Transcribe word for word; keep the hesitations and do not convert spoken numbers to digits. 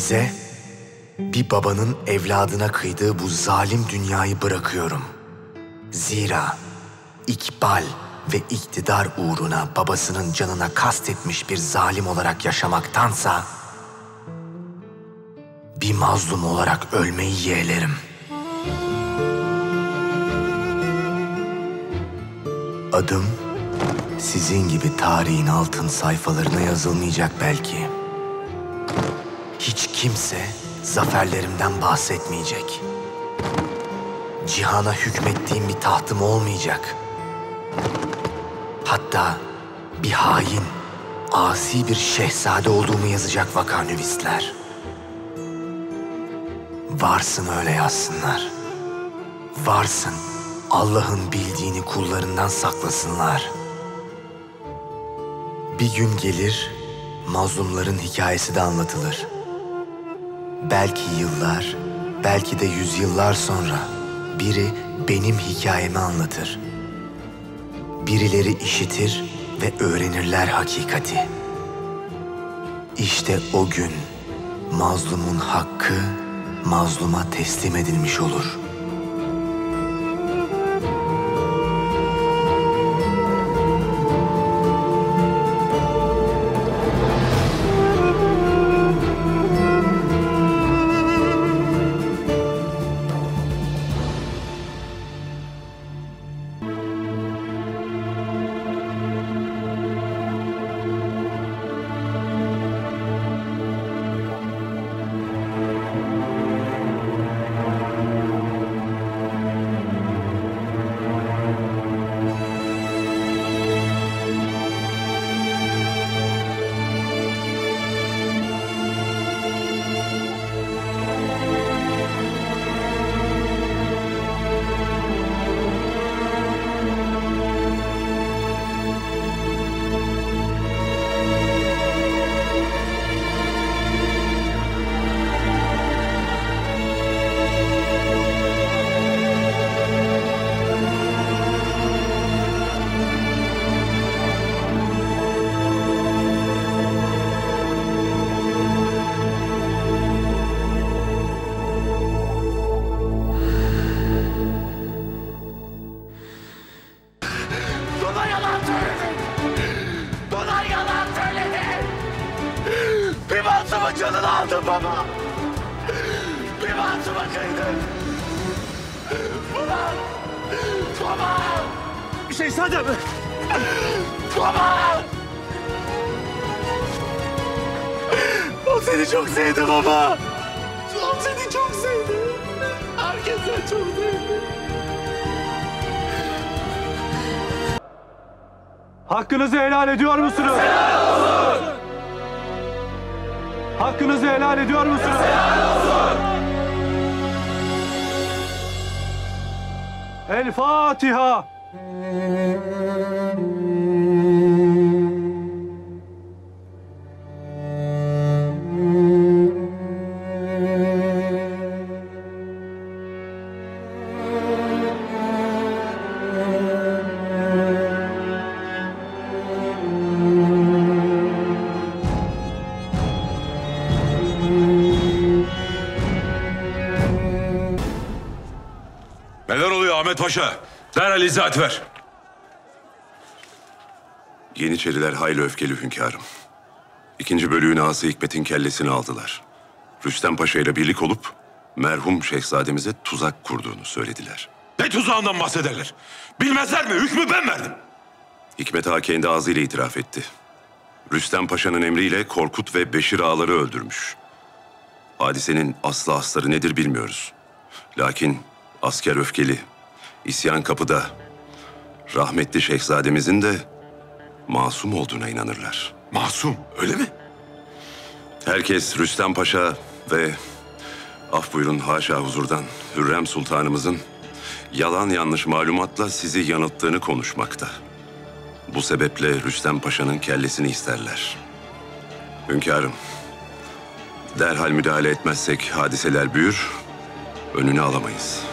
Size bir babanın evladına kıydığı bu zalim dünyayı bırakıyorum. Zira ikbal ve iktidar uğruna babasının canına kastetmiş bir zalim olarak yaşamaktansa bir mazlum olarak ölmeyi yeğlerim. Adım sizin gibi tarihin altın sayfalarına yazılmayacak belki. Hiç kimse zaferlerimden bahsetmeyecek. Cihana hükmettiğim bir tahtım olmayacak. Hatta bir hain, asi bir şehzade olduğumu yazacak vakanüvisler. Varsın öyle yazsınlar. Varsın Allah'ın bildiğini kullarından saklasınlar. Bir gün gelir, mazlumların hikayesi de anlatılır. Belki yıllar, belki de yüzyıllar sonra biri benim hikayemi anlatır. Birileri işitir ve öğrenirler hakikati. İşte o gün mazlumun hakkı mazluma teslim edilmiş olur. Canını aldın baba. Bir masuma kıydın. Ulan! Baba! Şehzade mi? Baba! O seni çok sevdi baba. O seni çok sevdi. Herkes seni çok sevdi. Hakkınızı helal ediyor musunuz? Helal olsun! Hakkınızı helal ediyor musunuz? Helal olsun! El Fatiha! Neler oluyor Ahmet Paşa? Derhal izahat ver. Yeniçeriler hayli öfkeli hünkârım. İkinci bölüğün ağası Hikmet'in kellesini aldılar. Rüstem Paşa ile birlik olup merhum şehzademize tuzak kurduğunu söylediler. Ne tuzağından bahsederler? Bilmezler mi? Hükmü ben verdim. Hikmet Ağa kendi ağzıyla itiraf etti. Rüstem Paşa'nın emriyle Korkut ve Beşir ağaları öldürmüş. Hadisenin aslı astarı nedir bilmiyoruz. Lakin asker öfkeli, isyan kapıda. Rahmetli şehzademizin de masum olduğuna inanırlar. Masum, öyle mi? Herkes Rüstem Paşa ve af buyurun haşa huzurdan Hürrem Sultanımızın yalan yanlış malumatla sizi yanılttığını konuşmakta. Bu sebeple Rüstem Paşa'nın kellesini isterler. Hünkârım, derhal müdahale etmezsek hadiseler büyür, önünü alamayız.